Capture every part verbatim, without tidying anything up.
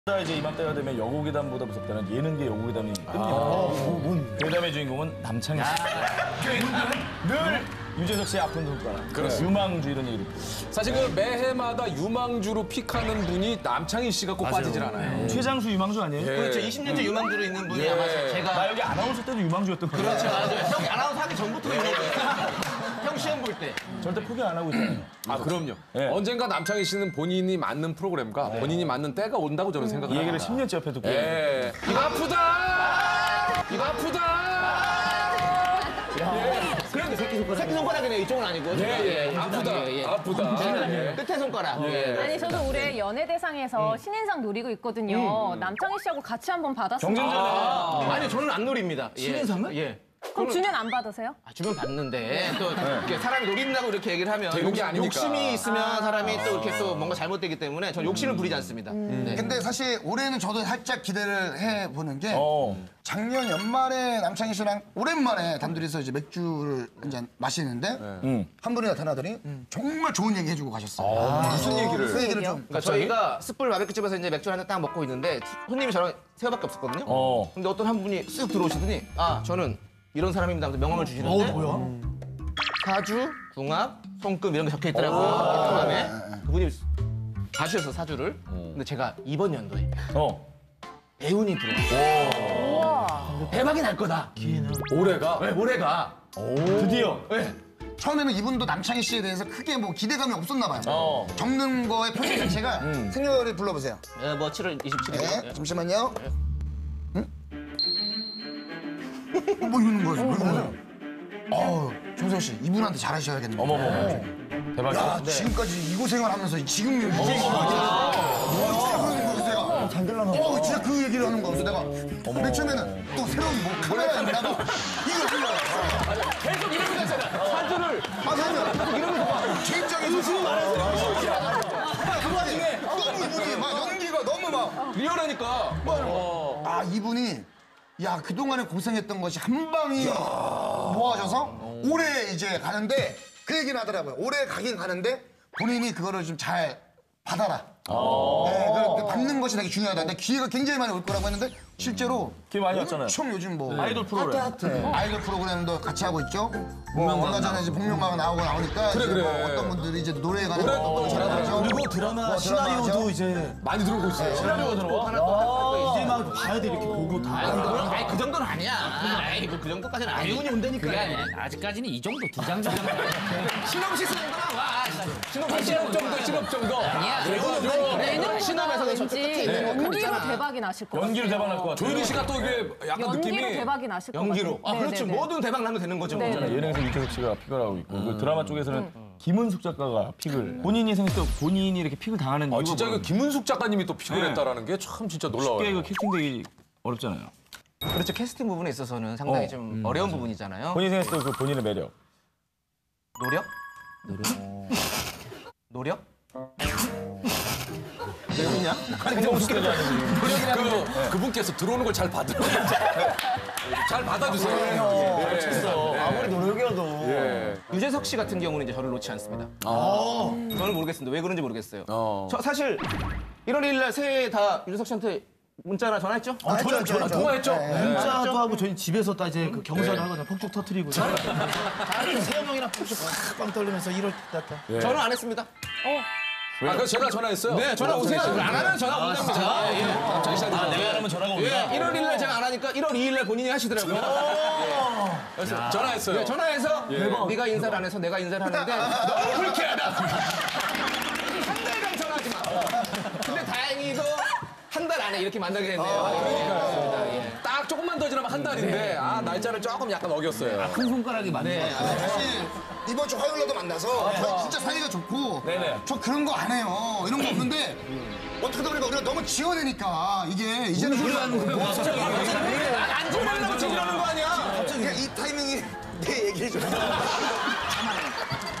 이제 이맘때가 되면 여고괴담보다 무섭다는 예능계 여고괴담이 뜹니다. 아, 괴담의 주인공은 남창희 씨. 늘 유재석 씨의 아픈 손가락. 그렇습니다. 유망주 이런 얘기를. 사실 그 매해마다 유망주로 픽하는 분이 남창희 씨가 꼭 빠지질 않아요. 최장수 유망주 아니에요? 예. 그렇죠. 이십 년째 유망주로 있는 분이 예. 아마 제가 나 여기 아나운서 때도 유망주였던 거예요. 그렇죠. 맞아요. 형 아나운서 하기 전부터 유망주였어요. 형 시험 볼 때. 절대 포기 안 하고 있잖아요. 아 그럼요. 예. 언젠가 남창희 씨는 본인이 맞는 프로그램과 본인이 맞는 때가 온다고 저는 이 생각합니다. 얘기를 십 년째 옆에 듣고. 예. 입 아프다. 입 아프다. 그런데 새끼 손가락. 새끼 손가락이네. 이쪽은 아니고. 예, 예. 아프다. 예, 예. 아프다. 예. 끝에 손가락. 예. 아니 저도 올해 연예대상에서 신인상 노리고 있거든요. 남창희 씨하고 같이 한번 받았어요. 경쟁자네. 아니 저는 안 노립니다. 신인상을? 예. 그럼 주면 안 받으세요? 아, 주면 받는데 또 이렇게 사람이 노린다고 이렇게 얘기를 하면 대국이 욕- 아니니까. 욕심이 있으면 사람이 또 이렇게 또 뭔가 잘못되기 때문에 전 욕심을 부리지 않습니다. 네. 근데 사실 올해는 저도 살짝 기대를 해보는 게 어. 작년 연말에 남창희 씨랑 오랜만에 단둘이서 이제 맥주를 한잔 마시는데 한 분이 나타나더니 정말 좋은 얘기 해주고 가셨어요. 무슨 얘기를? 그 얘기를 좀 그러니까 저희가 숯불 바베큐집에서 이제 맥주 한 잔 딱 먹고 있는데 손님이 저랑 세 명밖에 없었거든요. 어. 근데 어떤 한 분이 쓱 들어오시더니 아 저는 이런 사람입니다 하면서 명함을 주시는데 사주, 궁합, 손금 이런 게 적혀 있더라고요. 성함에. 그분이 가주셔서 사주를. 근데 제가 이번 연도에 어. 배운이 들어왔어요. 대박이 날 거다. 올해가 네, 올해가. 드디어. 네. 처음에는 이분도 남창희 씨에 대해서 크게 뭐 기대감이 없었나 봐요. 어. 적는 거의 표현 자체가 생년월일 불러보세요. 예, 뭐 칠월 이십칠일. 네, 잠시만요. 응? 어, 뭐 이러는 거죠? 뭐 이러는 거죠? 어, 정세호 씨, 이분한테 잘하셔야겠네. 어머머. 대박이다. 야, 지금까지 이고 생활하면서 지금 이 얘기를 어, 잘 들라나 어, 진짜 그 얘기를 하는 거야. 그래서 내가 맨 처음에는 또 새로운 뭐 카메라가 있나 봐. 이걸 하려고. 계속 이러고 있잖아. 사주를. 아, 그러면 계속 이러면서 막 제 입장에서 무슨 말하는 너무 이분이 막 연기가 너무 막 리얼하니까. 아, 이분이 야, 그동안에 고생했던 것이 한 방이 모아져서 올해 이제 가는데 그 얘기는 하더라고요. 올해 가긴 가는데 본인이 그거를 좀 잘 받아라. 네, 그 받는 것이 되게 중요하다. 근데 기회가 굉장히 많이 올 거라고 했는데 실제로 기회 많이 왔잖아요. 엄청 요즘 뭐 아이돌 프로그램. 아이돌 프로그램도 같이 하고 있죠. 뭐 얼마 전에 이제 복면가가 나오고 나오니까 그래, 이제 그래. 뭐 어떤 분들이 이제 노래에 관한 노래 것도 잘하죠. 그리고 드라마 뭐 시나리오도 드라마죠. 이제 많이 들어오고 있어요. 시나리오가 들어와? 이제 막 봐야 돼 이렇게 보고 다. 아니, 그 정도는 아니야. 아이, 그 정도까지는 아니고. 배운이 온다니까. 그게 아니야. 아직까지는 이 정도 두 장 정도 신혼시 쓰는 거나 와. 신업 신업 정도, 신업 정도. 아니야. 예능보다 신혼에서는 저 끝에 왠지 있는 거 연기로 있잖아. 대박이 나실 것 같아요. 연기로 대박 날 것 같아요. 조현희 씨가 또 이게 약간 연기로 느낌이 대박이 나실 것 같아요. 연기로. 아, 그렇죠. 네네네. 뭐든 대박 나면 되는 거죠. 네. 있잖아요. 예능에서 유재석 씨가 픽을 하고 있고 그 드라마 쪽에서는 김은숙 작가가 픽을 본인이 생각도 본인이 이렇게 픽을 당하는 아, 이유가 진짜 뭐예요? 그 김은숙 작가님이 또 픽을 네. 했다라는 게 참 진짜 쉽게 놀라워요. 그 캐스팅되기 어렵잖아요. 그렇죠. 캐스팅 부분에 있어서는 상당히 어. 좀 어려운 부분이잖아요. 본인이 생각도 그 본인의 매력. 노력? 노력? 노력? 재밌냐? 아니 그냥 웃기는 줄 아는지. 그 그분께서 들어오는 걸 잘 받으 잘 받아주세요. 예. 아무리 노력이어도. 예. 유재석 씨 같은 경우는 이제 저를 놓지 않습니다. 저는 모르겠습니다. 왜 그런지 모르겠어요. 어. 저 사실 일월 일일 날 새해 다 유재석 씨한테 문자나 전화했죠? 아, 했죠, 했죠, 했죠. 통화했죠? 문자도 하고 저희 집에서 딱 이제 그 경사를 하거든요. 폭죽 터트리고. 세영 형이랑 폭죽 팍빵 떨리면서 이럴 때 같다. 저는 안 했습니다. 아, 그래서 제가 전화했어요. 네, 전화 오세요. 안 하면 전화 온답니다. 예, 예. 남창희 씨한테 전화. 내가 하면 전화가 옵니다. 예, 일월 일일 날 제가 안 하니까 일월 이일 날 본인이 하시더라고요. 그래서 전화했어요. 네, 전화해서 네가 인사를 안 해서 내가 인사를 하는데 너무 불쾌하다. 한 달간 전화하지 마. 근데 다행히도 한 달 안에 이렇게 만나게 됐네요. 그러니까 예. 딱 조금만 더 지나면 한 달인데 아 날짜를 조금 약간 어겼어요. 큰 손가락이 많네. 사실 이번 주 화요일에도 만나서 저희 진짜 사이가 좋고 네네. 저 그런 거 안 해요. 이런 거 없는데 어떻게 보니까 우리가 너무 지어내니까 이게 이제는 우리가 안 좋아한다고 지금 이러는 거 아니야? 그러니까 이 타이밍이 내 얘기를 좀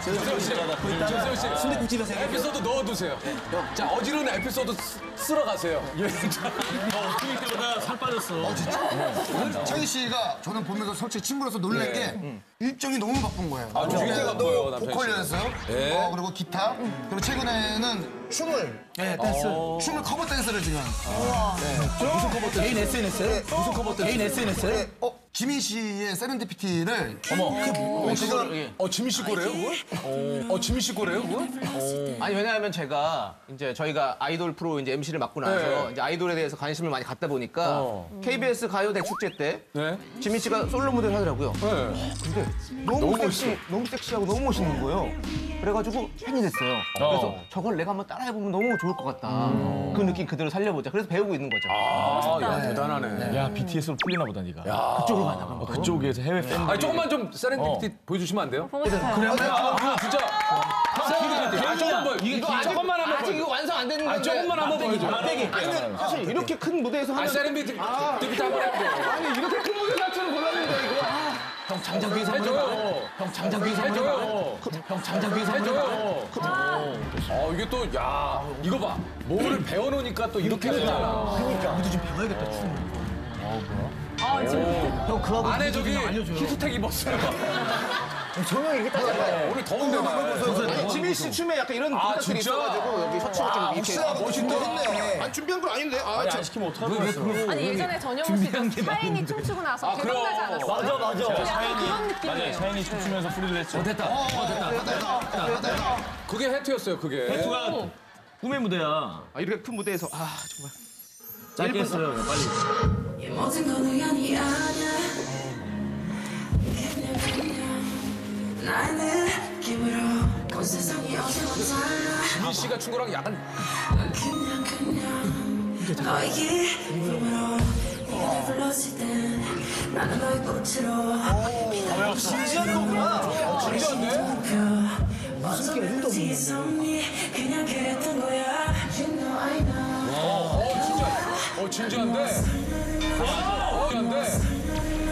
조세호 씨, 조세호 씨, 순대국집에서 에피소드 넣어두세요. 자, 어지러운 에피소드 쓰- 쓸어 가세요. 어떻게 때보다 살 빠졌어. 창희 씨가 저는 보면서 솔직히 친구로서 놀란 게 일정이 너무 바쁜 거예요. 아, 굉장히 바빠요, 남창희 보컬 씨. 연습, 네. 어, 그리고 기타, 그리고 최근에는 춤을, 네, 댄스. 춤을 커버 댄스를 지금. 무슨 커버 댄스? 개인 에스엔에스에? 무슨 커버 댄스? 개인 에스엔에스에? 네, 어, 지민 씨의 세렌디피티를 어머. 어, 지금 어, 지민 씨 거래요, 그거? 어, 지민 씨 거래요, 그거? 아니 왜냐하면 제가 이제 저희가 아이돌 프로 이제 엠시를 맡고 나서 네. 이제 아이돌에 대해서 관심을 많이 갖다 보니까 케이비에스 가요대 축제 때 네. 지민 씨가 솔로 무대를 하더라고요. 네. 근데 너무, 섹시, 너무 섹시하고 너무 멋있는 거예요. 그래가지고 팬이 됐어요. 그래서 저걸 내가 한번 따라해보면 너무 좋을 것 같다. 그 느낌 그대로 살려보자. 그래서 배우고 있는 거죠. 아, 야, 대단하네. 야, 비티에스로 풀리나 보다, 니가. 그쪽으로 가나 봐. 어, 그쪽에서 해외 팬들. 아니, 조금만 좀 세렌디피티 보여주시면 안 돼요? 보고 싶어요. 그래요? 아, 진짜. 세렌디피티. 아, 조금만 보여. 이거 아직, 조금만 한번 아직 보여. 이거 완성 안 되는 아, 건데. 조금만 한번 보여줘. 아니면 사실 이렇게 큰 무대에서 아, 하면 세렌디피티 한번 해볼게요. 아니 이렇게 큰 무대에서 할 줄은 몰랐는데 이거. 아, 형 장작 위에서 한번 해봐. 해줘요. 형 장작 위에서 한번 해봐. 해줘요. 형 장작 위에서 한번 해봐. 해줘요. 어, 이게 또, 야, 이거 봐. 뭐를 배워놓으니까 또 이렇게 되잖아. 우리도 좀 배워야겠다, 춤. 아, 지금 형 그하고 안에 저기 알려줘요. 히트텍 입었어요. 조명이 이렇게 따잖아요. 오늘 더운데 말. 아니 지민 씨 춤에 약간 이런 아, 부탁들이 진짜? 있어가지고 여기 셔츠가 좀 이렇게. 혹시나 멋있다 했네. 아니 준비한 건 아닌데. 아, 아니, 안 시키면 어떡하겠어. 아니 예전에 전영훈 씨도 샤이니 춤추고 나서 아, 대박 나지 않았어요? 맞아, 맞아. 약간 샤이니. 그런 맞아요. 느낌이에요. 샤이니 춤추면서 프리를 했죠. 어, 됐다. 어, 됐다. 그게 해투였어요, 그게. 해투가 꿈의 무대야. 아, 이렇게 큰 무대에서 아 정말. 짧게 했어요, 빨리. 모든 건 우연이 아니야 그냥 그냥 나의 느낌으로 온 세상이 어제와 달라 지민 씨가 춘 거랑 약간 그냥 그냥 너의 기쁨으로 이름을 불렀을 땐 나는 너의 꽃으로 진지한 거구나. 진짜인데? 무슨 깨름도 없는데 그냥 그랬던 거야 You know I know 어, 진짜. 어, 진지한데? 어, 진지한데?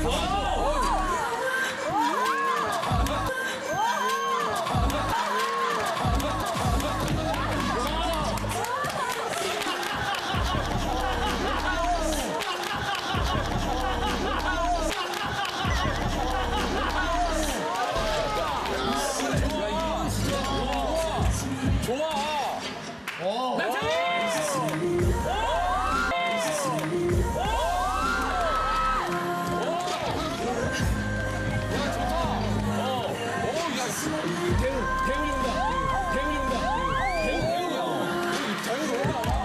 좋아. 대훈이 온다. 대훈이 온다. 대훈, 대훈이야. 대훈이 온다.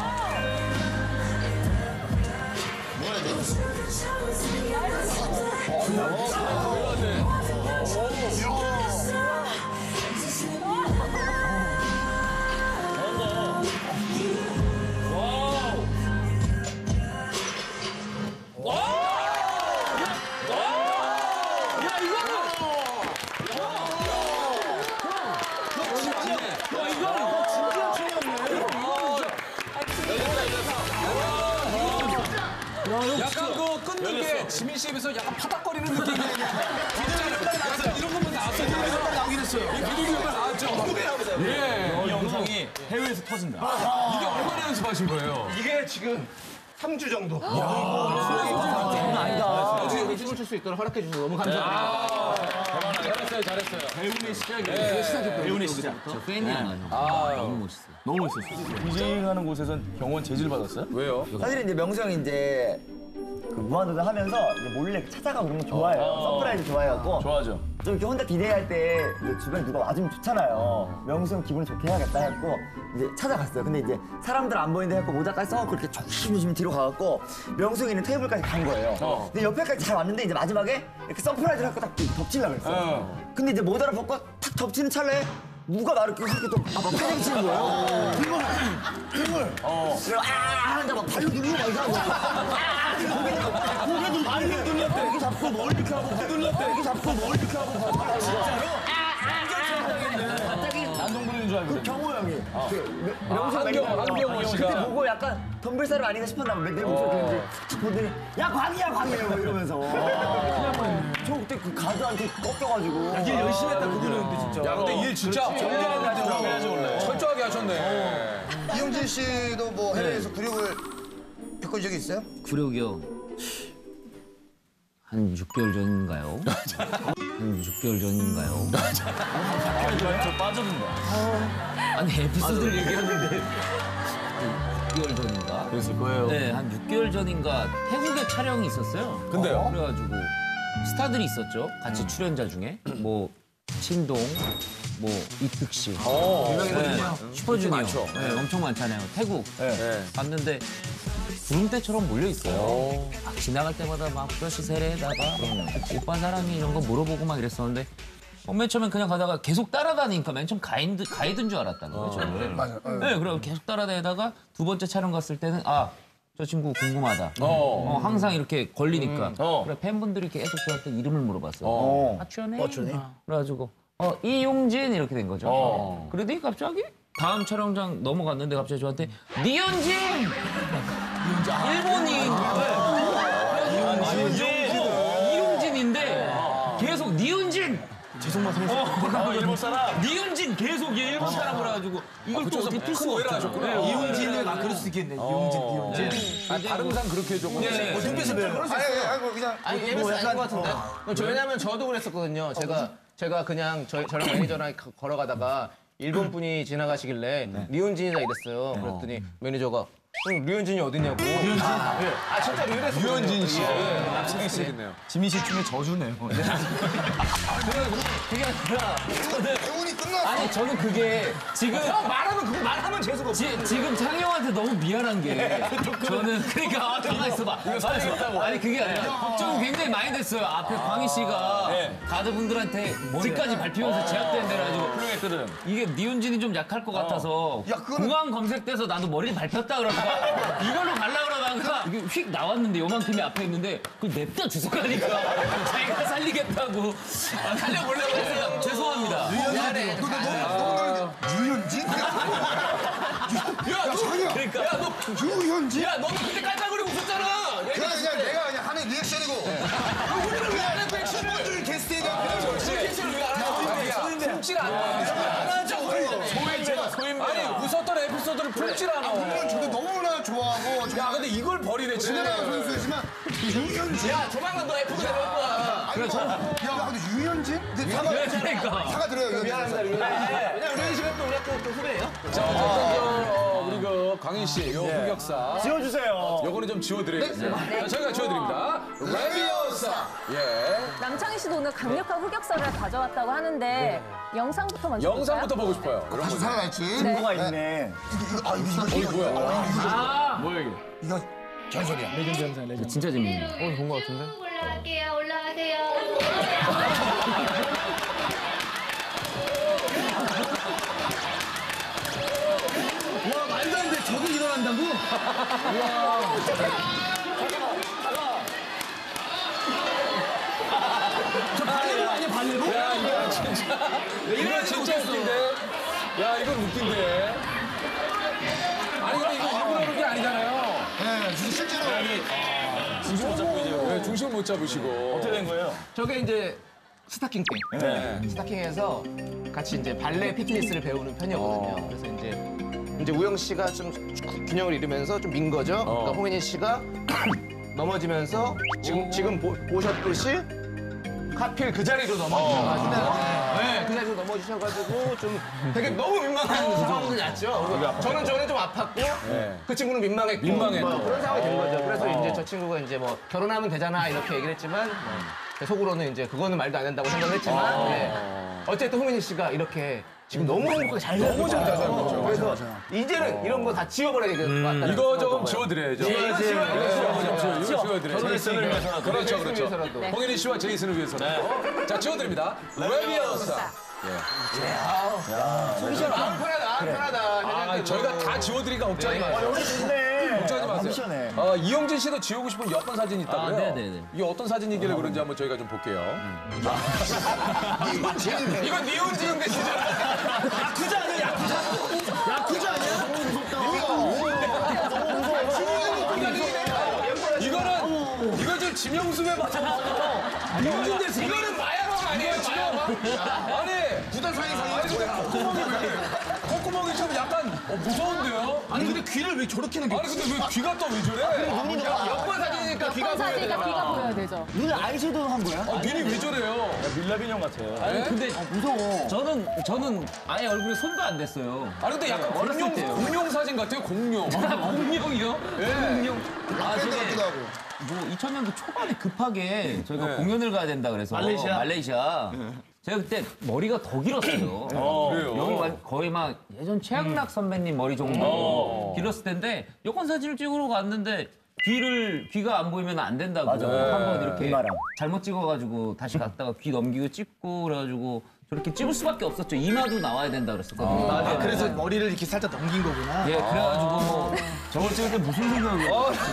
약간 그 끊는 게 지민 씨에 비해서 약간 파닥거리는 느낌이 약간 이런 것만 나왔어요. 나오긴 했어요. 비디오가 나왔죠. 예. 이 영상이 해외에서 터진다. 이게 얼마나 연습하신 거예요? 이게 지금 삼 주 정도. 어제 여기 춤을 출 수 있도록 허락해 주셔서 너무 감사합니다. 잘했어요, 잘했어요. 배우의 시작이에요. 배우의 시작. 저 팬이야. 너무 멋있어요. 너무 멋있었어. 디제잉하는 곳에선 경원 제지를 받았어요? 왜요? 사실은 이제 명수 형이 이제 그 무한도전 하면서 이제 몰래 찾아가고 그런 거 좋아해요. 서프라이즈 좋아해갖고 좋아하죠. 좀 이렇게 혼자 디데이할 때 이제 주변에 누가 와주면 좋잖아요. 명수 형 기분 좋게 해야겠다 해갖고 이제 찾아갔어요. 근데 이제 사람들 안 보이는데 해갖고 모자까지 써갖고 이렇게 조심조심 뒤로 가갖고 명수 형이 있는 테이블까지 간 거예요. 근데 옆에까지 잘 왔는데 이제 마지막에 이렇게 서프라이즈를 하고 딱 덮치려고 그랬어요. 근데 이제 모자를 벗고 탁 덮치는 찰나에 누가 나를 이렇게 이렇게 또 막 패딩 치는 거예요. 등을, 등을. 어. 그래서 아 하는데 막 발로 누르고 막 이상한 거야. 아 고개도 발로 눌렀대. 이렇게 잡고 뭘 이렇게 하고 눌렀대. 이렇게 잡고 뭘 이렇게 하고 진짜로? 난동 부리는 줄 알고. 경호 형이. 명수 한경, 한경호 씨가. 그때 보고 약간 덤벨살이 아닌가 싶었나 봐. 내 목소리 들는지 탁 보더니 야 광희야 광희야 뭐 이러면서. 저 그때 그 가드한테 꺾여가지고. 일 열심히 했다 그거는 근데 진짜. 야, 근데 일 진짜 정정하게 하더라고. 철저하게 하셨네. 이용진 씨도 뭐 해외에서 굴욕을 겪은 적이 있어요? 구력이요. 한 육 개월 전인가요? 한 육 개월 전인가요? 저 빠져든다. 아니 에피소드를 얘기하는데 육 개월 전인가? 그랬을 거예요. 네, 한 육 개월 전인가 태국에 촬영이 있었어요. 근데요? 그래가지고 스타들이 있었죠. 같이 출연자 중에 뭐 신동, 뭐 이특 씨, 유명했거든요. 슈퍼주니어, 많죠. 네, 엄청 많잖아요. 태국 네. 갔는데 구름대처럼 몰려 있어요. 막 지나갈 때마다 막 브러쉬 세례에다가 오빠 사랑해 이런 거 물어보고 막 이랬었는데 어, 맨 처음엔 그냥 가다가 계속 따라다니니까 맨 처음 가이드, 가이드인 줄 알았다는 거죠. 저는. 맞아. 어. 네, 그럼 계속 따라다니다가 두 번째 촬영 갔을 때는 아, 저 친구 궁금하다. 어. 어, 항상 이렇게 걸리니까. 어. 그래, 팬분들이 계속 저한테 이름을 물어봤어요. 어. 하춘이? 그래가지고 어, 이용진 이렇게 된 거죠. 어. 그러더니 갑자기 다음 촬영장 넘어갔는데 갑자기 저한테 니현진! 일본인. 이용진. 이용진인데 계속 니현진! 죄송만 생겼어. 어, 일본 사람. 니현진 계속 얘 일본 사람을 해가지고 이걸 또 어떻게 풀 수가 오해를 없죠. 하셨구나. 네, 이용진은 아 그럴 수 있겠네. 이용진, 이용진. 아, 다른 상 그렇게 조금. 네. 뭐 눈빛을 배워. 아니, 아니, 아니, 그냥. 아니 예매스 아닌 것 같은데. 그럼 저 왜냐면 저도 그랬었거든요. 제가 제가 그냥 저, 저랑 매니저랑 가- 걸어가다가 일본 분이 지나가시길래 리온진이다 이랬어요. 그랬더니 매니저가 응, 류현진이 어딨냐고. 류현진? 아, 예. 아 진짜 류현진 유현진 씨. 예. 남성이 씨겠네요. 지민 씨 춤의 저주네요. 그게 아니라 저는 대운이 끝났어. 아니 저는 그게 지금 말하면 그거 말하면 재수가 없어. 지, 지금 창희 형한테 너무 미안한 게 저는 그러니까 아, 가만 있어봐. 아니, 아니 그게 아니라 좀 굉장히 많이 됐어요. 앞에 광희 씨가 네. 가드분들한테 뒤까지 밟히면서 제압된 데라 가지고 훌륭했거든. 이게 니온진이 좀 약할 것 같아서 야, 그거는- 공항 검색돼서 나도 머리를 밟혔다 그러다가 이걸로 갈라 그러다가 이게 휙 나왔는데 요만큼이 앞에 있는데 그 냅다 주워가니까 자기가 살리겠다고 아, 살려보려고 했어요. 죄송합니다. 미안해. 너, 너, 너, 너, 너, 유현진? 야, 자기야. 그러니까 야, 너, 유현진? 야, 너도 그때 깔깔거리고 웃었잖아. 그냥, 그냥 내가 그냥 하는 리액션이고. 우리를 왜안 해, 백신을? 한 게스트에 대한 리액션. 백신을 왜안 해? 품질 안 해. 안 하죠. 소임제가 소임제. 아니, 웃었던 에피소드를 풀질 않아. 물론 저도 너무나 좋아하고. 야, 근데 이걸 버리네, 지나가 진짜. 선수이지만 유현진? 야, 조만간 너 F가 나올 거야. 아니, 뭐, 야, 근데 유현진? 근데 사과, 그러니까. 사과 드려요, 유현진. 미안합니다, 왜냐면 류현 씨가 또 우리가 또, 또 후배예요. 자, 어쨌든 저, 어, 우리 그 광희 씨, 요 흑역사. 지워주세요. 요거는 좀 지워드려야겠어요. 자, 저희가 지워드립니다. 레비오사. 예. 남창희 씨도 오늘 강력한 흑역사를 가져왔다고 하는데 영상부터 먼저 볼까요? 영상부터 보고 싶어요. 이런 다시 거. 살아날지. 뭐가 있네. 이거, 이거, 아, 이거, 이거, 이거, 이거, 아 뭐야 이게? 이거 전설이야. 진짜 재밌네. 어, 본 것 같은데? 올라갈게요, 올라가세요. 와 말도 안 돼. 저게 일어난다고? 저 발레로 아니야 발레로? 야, 이거 진짜. 이거 진짜 웃긴데. 야, 이건 웃긴데. 아니, 근데 이거 일부러 그런 게 아니잖아요. 네, 진짜 실제로. 중심 못 잡고 이제 왜 중심을 못 잡으시고. 어떻게 된 거예요? 저게 이제 스타킹 때. 네. 스타킹에서 같이 이제 발레 피트니스를 배우는 편이었거든요. 그래서 이제 이제 우영 씨가 좀 구- 균형을 잃으면서 좀 민 거죠. 그러니까 홍현희 씨가 넘어지면서 지금 지금 보, 보셨듯이 하필 그 자리로 넘어지셔가지고 네, 그 자리로 넘어지셔가지고 좀 되게 너무 민망한 상황이 났죠. 그래서 저는 저는 좀 아팠고 그 친구는 민망했고 민망했고. 뭐 그런 상황이 된 거죠. 그래서 이제 저 친구가 이제 뭐 결혼하면 되잖아 이렇게 얘기를 했지만 속으로는 이제 그거는 말도 안 된다고 생각을 했지만 네. 어쨌든 홍현희 씨가 이렇게 지금 너무 행복하게 잘 살고 있잖아요. 그래서 이제는 이런 거 다 지워버려야 되겠다. 이거 조금 지워드려야죠. 네, 이거 지워드려야죠. 이거 지워드려야죠. 제이슨을 위해서라도. 그렇죠, 그렇죠. 위해서라도. 홍현희 씨와 제이슨을 위해서라도. 자, 지워드립니다. 레비오사. 마음 편하다, 마음 편하다. 아, 저희가 다 지워드리니까 걱정하지 마세요. 여기 좋네. 걱정하지 마세요. 시원해. 어, 이용진 씨도 지우고 싶은 여권 사진이 있다고요? 아, 네네네. 이게 어떤 사진이길래 그런지 한번 저희가 좀 볼게요. 이건 니혼지인데 진짜. 야쿠자 아니야 야쿠자? 야쿠자 이거는 지명수배 맞아. 이거는 이거는 마야왕 아니에요, 마야왕? 아니 부산 상인상이 아니 근데 콧구멍이 왜 콧구멍이 좀 약간 어, 무서운데요? 아니 근데 귀를 왜 저렇게 넘겨? 아니 근데 왜 귀가 또 왜 저래? 여권 사진이니까 귀가 건 보여야 사진이니까 되잖아. 귀가 보여야 되죠. 눈에 아이섀도우 한 거야? 아, 눈이 왜 저래요? 밀라빈 형 같아요. 아니 근데 무서워. 저는 저는 아예 얼굴에 손도 안 댔어요. 아니 근데 약간 공룡 때요. 공룡 사진 같아요, 공룡. 공룡이요? 공룡. 아 밴드 저게 같기도 하고. 뭐 이천 년도 초반에 급하게 저희가 네. 공연을 가야 된다 그래서 말레이시아? 말레이시아. 제가 그때 머리가 더 길었어요. 그래요? 여기 막 거의 막 예전 최양락 선배님 머리 정도 길었을 텐데 여권 사진을 찍으러 갔는데 귀를 귀가 안 보이면 안 된다고 한번 이렇게 이마랑. 잘못 찍어가지고 다시 갔다가 귀 넘기고 찍고 그래가지고 저렇게 찍을 수밖에 없었죠. 이마도 나와야 된다 그랬었거든요. 아, 그래서 머리를 이렇게 살짝 넘긴 거구나. 예, 그래가지고 뭐 저걸 찍을 때 무슨 생각을?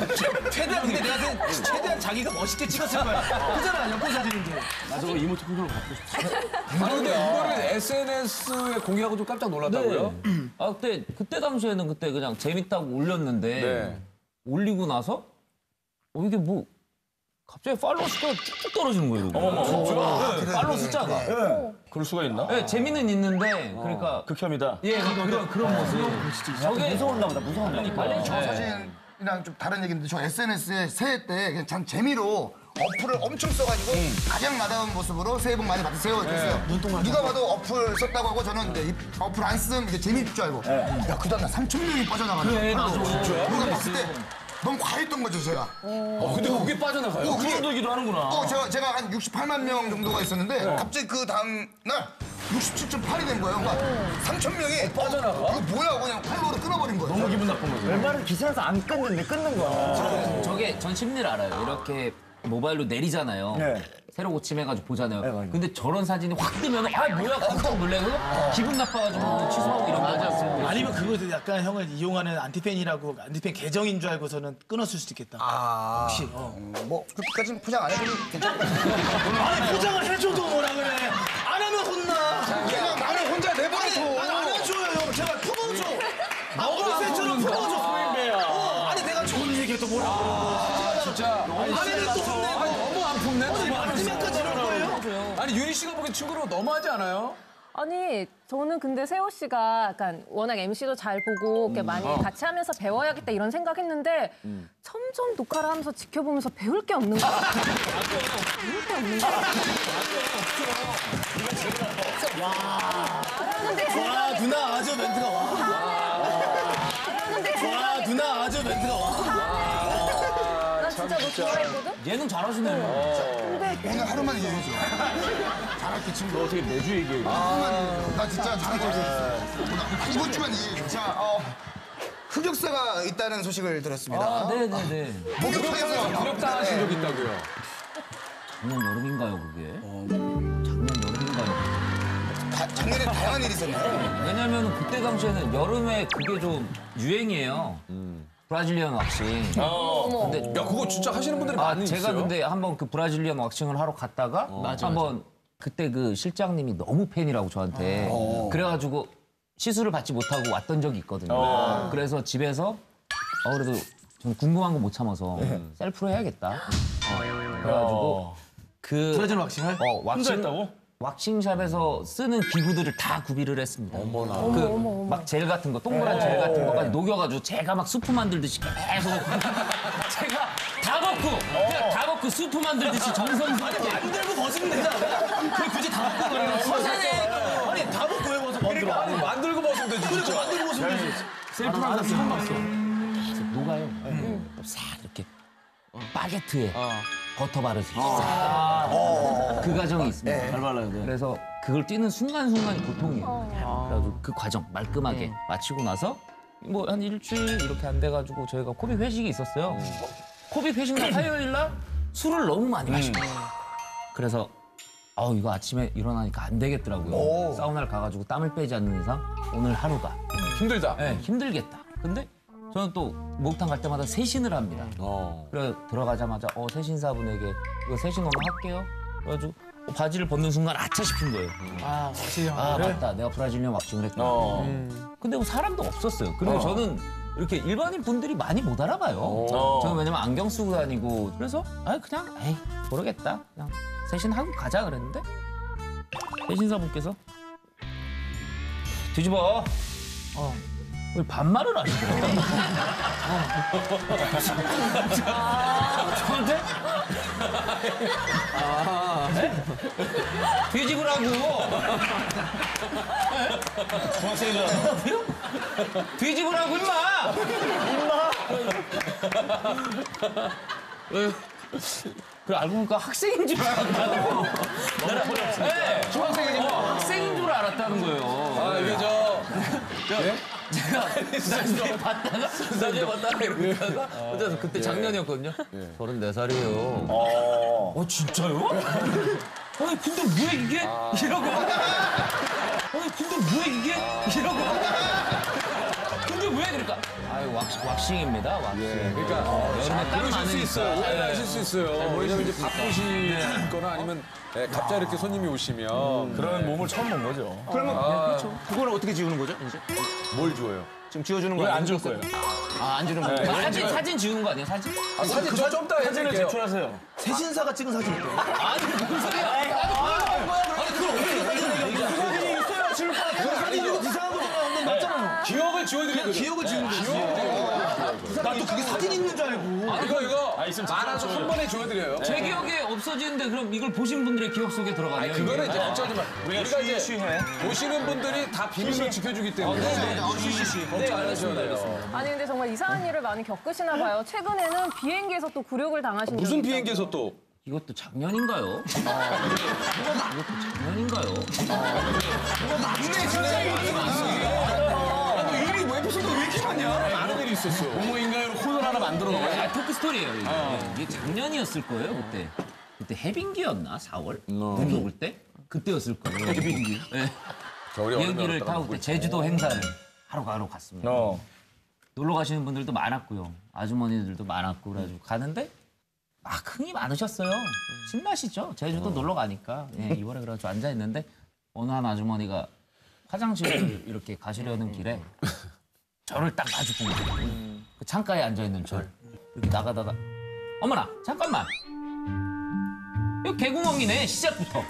최대한 근데 내가 생각- 최대한 자기가 멋있게 찍었을 거야. 그잖아 여권 사진인데. 나 저거 이모티 컨트롤 갖고 싶어. 아니 근데 이거를 에스엔에스에 공개하고 좀 깜짝 놀랐다고요? 아 그때 그때 당시에는 그때 그냥 재밌다고 올렸는데 네. 올리고 나서 어 이게 뭐 갑자기 팔로워 숫자가 쭉쭉 떨어지는 거예요. 어머, 진짜? 팔로워 숫자가. 그럴 수가 있나? 네, 재미는 있는데 그러니까 극혐이다. 예 그런 그런 모습. 저게 무서웠나 보다, 무서웠나 보다. 저 사진이랑 좀 다른 얘기인데 저 에스엔에스에 새해 때 그냥 전 재미로 어플을 엄청 써가지고 가장 마다운 모습으로 새해 복 많이 받으세요 이렇게 했어요. 누가 봐도 어플 썼다고 하고 저는 이제 이 어플 안 쓰면 이게 재미있을 줄 알고 야 그 다음날 삼천 명이 빠져나가는 그래, 맞아. 그거 봤을 때 너무 과했던 거죠 제가. 어, 근데 그게 빠져나가요? 어, 그게 줄어들기도 하는구나. 어, 제가, 제가 한 육십팔만 명 정도가 있었는데 갑자기 그 다음 날 육십칠 점 팔이 된 거예요. 그러니까 삼천 명이 빠져나가? 이거 뭐야 그냥 팔로우를 끊어버린 거예요. 너무 기분 나쁜 거지. 웬만하면 기사에서 안 끊는데 끊는 거야. 저게 전 심리를 알아요. 이렇게 모바일로 내리잖아요. 네. 새로 고침해가지고 보잖아요. 맞아요. 근데 저런 사진이 확 뜨면 아 뭐야 깜짝 놀래고 기분 나빠가지고 취소하고 이런 거 있어요. 아니면 그거 약간 형을 이용하는 안티팬이라고 안티팬 계정인 줄 알고서는 끊었을 수도 있겠다. 아, 혹시 어. 뭐 그렇게까지는 포장 안 해도 괜찮을 아니 포장을 해줘도 뭐라 그래. 안 하면 혼나. 그냥 나를 혼자 아니, 내버려둬. 아니, 안 해줘요 형. 제발 품어줘. 아 어느새처럼 품어줘. 어, 아니 내가 좋은 얘기해도 뭐라 그러고. 진짜. 아니를 또 혼내. 아니 너무 안 품네. 너무 안 마지막까지 이럴 거예요? 아니 유리 씨가 보기엔 친구로 너무하지 않아요? 아니 저는 근데 세호 씨가 약간 워낙 엠씨도 잘 보고 이렇게 많이 같이 하면서 배워야겠다 이런 생각했는데 점점 녹화를 하면서 지켜보면서 배울 게 없는 거야. 배울 게 없는 거야. 와 누나 아주 멘트가 와. 와 누나 아주 멘트가 와. 난 진짜 너 좋아했거든? 얘는 잘하시네요. 오늘 하루만 얘기해줘. 잘할게 친구. 어떻게 매주 얘기해? 하루만 얘기해줘. 나 진짜 잘할게. 이번 주만 얘기해줘. 자, 어, 흑역사가 있다는 소식을 들었습니다. 아, 네네네. 목욕탕에서 부력당하신 적 있다고요? 작년 여름인가요 그게? 작년 여름인가요? 다- 작년에 다양한 일이 있었나요? 왜냐면 그때 당시에는 여름에 그게 좀 유행이에요. 브라질리언 왁싱. 근데 야 그거 진짜 하시는 분들이 아, 많이 제가 있어요? 근데 한번 그 브라질리언 왁싱을 하러 갔다가 한번 그때 그 실장님이 너무 팬이라고 저한테 그래가지고 시술을 받지 못하고 왔던 적이 있거든요. 그래서 집에서 어 그래도 좀 궁금한 거 못 참아서 셀프로 해야겠다. 어, 그래가지고 그 브라질 왁싱을? 어, 왁싱 했다고? 왁싱샵에서 쓰는 기구들을 다 구비를 했습니다. 어머나. 그 막 젤 같은 거, 동그란 젤 같은 거까지 녹여가지고 제가 막 수프 만들듯이 계속 제가 다 벗고 그냥 다 벗고 수프 만들듯이 정성스럽게 만들고 벗으면 되잖아. 그 굳이 다 벗고 가는 거 아니 다 벗고 왜 벗어 만들어? 아니 만들고 벗으면 되지 그러니까 진짜. 만들고 벗으면 되지. 셀프로 하는 처음 봤어. 그래서 녹아요. 싹 이렇게 바게트에 버터 바르듯이 싹. 그 과정이 있습니다. 잘 발라야 돼. 그래서 그걸 뛰는 순간순간이 고통이에요. 그래가지고 그 과정 말끔하게 마치고 나서 뭐 한 일주일 이렇게 안 돼가지고 저희가 코빅 회식이 있었어요. 코빅 회식 날 화요일 날 술을 너무 많이 마신 거예요. 그래서 아 이거 아침에 일어나니까 안 되겠더라고요. 사우나를 가가지고 땀을 빼지 않는 이상 오늘 하루가 힘들다. 네, 힘들겠다. 근데 저는 또 목욕탕 갈 때마다 세신을 합니다. 그래 들어가자마자 어 세신사분에게 이거 세신 오늘 할게요. 그래가지고 바지를 벗는 순간 아차 싶은 거예요. 아 왁싱. 아 맞다 내가 브라질리언 왁싱을 했구나. 근데 뭐 사람도 없었어요. 그리고 저는 이렇게 일반인 분들이 많이 못 알아봐요. 어. 저는 왜냐면 안경 쓰고 다니고 그래서 아 그냥 에이 모르겠다 그냥 세신 하고 가자 그랬는데 세신사분께서 뒤집어. 어. 왜 반말을 하시더라고요. 어. 저한테? 아. 네? 뒤집으라고. 중학생인 줄 알았어. 뒤집으라고 임마. 임마. 그 알고 보니까 학생인 줄 알았다고. 네, 중학생이 뭐 학생인 줄 알았다는 거예요. 아, 이게 저. 예? 제가 나중에 봤다가 나중에 봤다가 이러다가 혼자서 그때 작년이었거든요. 서른네 살이에요. 어. 어 진짜요? 아니 근데 왜 이게 이러고 아니 근데 왜 이게 이러고 근데 왜 그럴까? 아유 왁 왁싱입니다 왁싱. 예, 그러니까 어, 여름에 땀 그러실 수 많으니까. 있어요. 오해가 네. 있을 수 있어요. 왜냐면 이제 바쁘시거나 아니면 예, 갑자기 이렇게 손님이 오시면 그런 몸을 처음 본 거죠. 그러면 그렇죠. 그거를 어떻게 지우는 거죠? 이제? 뭘 줘요? 지금 지워주는 왜 거예요? 안 줄 거예요? 아, 안 주는 거예요? 사진 사진 지우는 거 아니에요 사진? 아, 사진 저 좀 이따 사진을 해드릴게요. 제출하세요. 세신사가 찍은 사진 있대요. 아니 무슨 소리야? 아니 그걸 어떻게 사진 이거 이상한 거잖아. 없는 맞잖아. 기억을 지워드리거든요. 기억을 지우는 거지. 나도 그게 사진 있는 줄 알고. 이거 이거 아, 있으면 많아서 한 번에 지워드려요. 제 기억에 없어지는데 그럼 이걸 보신 분들의 기억 속에 들어가네요. 그거는 이게? 이제 걱정하지 마. 우리가 이제 쉬해. 보시는 분들이 다 비밀로 지켜주기 때문에 걱정 안 하셔도 돼요. 아니 근데 정말 이상한 일을 많이 겪으시나 봐요. 최근에는 비행기에서 또 굴욕을 당하신 적이 무슨 있다고. 비행기에서 또? 이것도 작년인가요? 이것도 작년인가요? 일이 뭐 에피소드가 왜 이렇게 많냐? 많은 일이 있었어. 부모인가요? 코너 하나 만들어 놓아요. 아, 토크 스토리예요. 이게. 이게 작년이었을 거예요 그때. 그때 해빙기였나? 사월? 눈 녹을 때? 그때였을 거예요. 해빙기. 네. 겨울에 비행기를 타고 그때 제주도 행사를 하러 가러 갔습니다. 어. 놀러 가시는 분들도 많았고요. 아주머니들도 많았고 그래가지고 가는데 막 흥이 많으셨어요. 신나시죠? 제주도 놀러 가니까. 예, 이번에 그래가지고 앉아있는데 어느 한 아주머니가 화장실을 이렇게 가시려는 길에 저를 딱 마주본 거예요. 그 창가에 앉아있는 저를 이렇게 나가다가 어머나 잠깐만 이거 개구멍이네 시작부터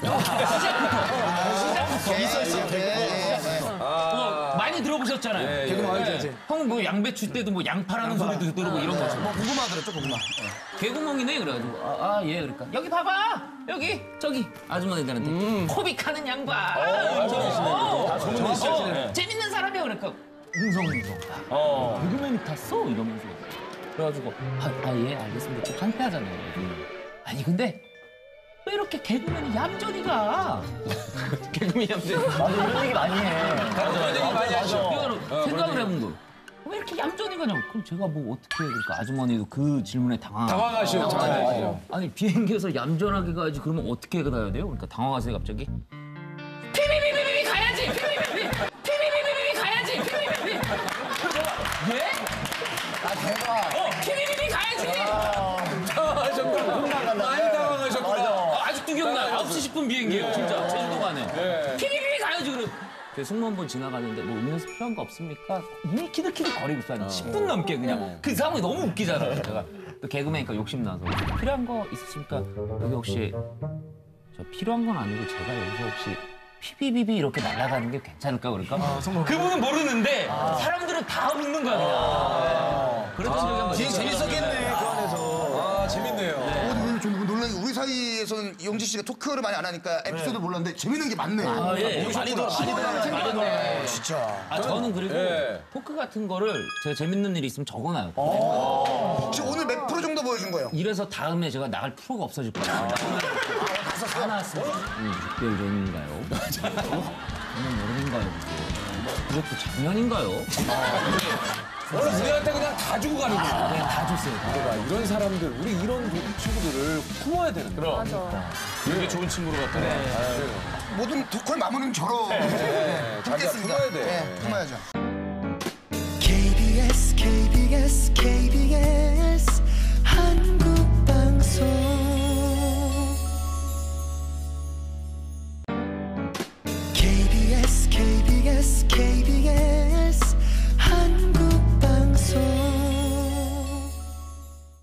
시작부터 시작부터 어, 많이 들어보셨잖아요. 개구멍 알지, 알지. 형 뭐 양배추 때도 뭐 양파라는 소리도 들어보고 이런 거죠. 뭐 고구마 들었죠, 고구마. 개구멍이네 그래가지고 아 예 그러니까 여기 봐봐 여기 저기 아주머니들한테 코빅하는 양반 어, 어, 재밌는 사람이야 그러니까 웅성웅성 어. 개그맨이 탔어 이러면서 그래가지고 아예 알겠습니다 좀 창피하잖아요. 아니 근데 왜 이렇게 개그맨이 얌전히가 개그맨 얌전히 맞아, 이런 얘기 많이 해. 그런 얘기 많이 하죠. 그래서 생각을 해본 거. 왜 이렇게 얌전히 가냐? 그럼 제가 뭐 어떻게 해야 될까? 아주머니도 그 질문에 당황. 당황하시죠. 당황하시죠. 아니 비행기에서 얌전하게 가야지. 그러면 어떻게 가야 돼요? 그러니까 당황하세요 갑자기. 피비비비비 가야지. 피비비비 피비비비비 가야지. 피비비비. 예? 아, 대박. 어 피비비비 가야지. 당황하셨구나. 많이 당황하셨구나. 아, 아직도 기억나요. 아홉 시 십 분 비행기예요. 진짜 제주도 가네. 피비비비 가야지. 그래. 그 승무원분 지나가는데 뭐 음료수 필요한 거 없습니까? 눈이 키득키득 거리고 있어. 한 십 분 넘게 그냥. 그 상황이 너무 웃기잖아요. 제가 또 개그맨이니까 욕심 나서 필요한 거 있으십니까? 여기 혹시 저 필요한 건 아니고 제가 여기서 혹시 피비비비 이렇게 날아가는 게 괜찮을까 그럴까? 그분은 모르는데 사람들은 다 웃는 거야 그냥. 그랬던 적이 한번 되게 재밌었겠네, 그 안에서. 아, 재밌네요. 어, 근데 좀 놀란 게 우리 사이에서는 용지 씨가 토크를 많이 안 하니까 에피소드 몰랐는데 재밌는 게 많네. 아, 예. 많이 더, 많이 더, 많이 더. 진짜. 아, 저는 그리고 예. 토크 같은 거를 제가 재밌는 일이 있으면 적어놔요. 지금 오늘 몇 프로 정도 보여준 거예요? 이래서 다음에 제가 나갈 프로가 없어질 거예요. 다 나왔습니다. 육 개월 전인가요? 작년 여름인가요? 그게? 그것도 작년인가요? 오늘 우리한테 그냥 다 주고 가는 거야. 네, 다 줬어요. 다. 봐, 이런 사람들, 우리 이런 친구들을 품어야 되는 거야. 맞아. 되게 좋은 친구로 같더라. 모든 토크의 마무리는 저로 자기가 품겠습니다. 품어야 돼. 네, 품어야죠. 케이비에스 케이비에스 케이비에스